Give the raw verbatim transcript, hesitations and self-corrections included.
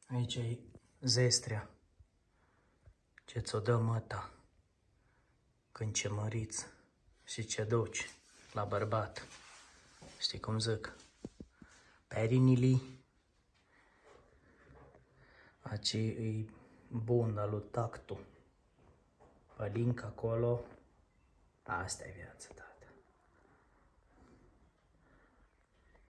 Aici e zestrea ce ți-o dă măta când ce măriți și ce duci la bărbat. Știi cum zic? Perinili. Aici e bun al lui tactul. Pălinca acolo. Asta e viața ta.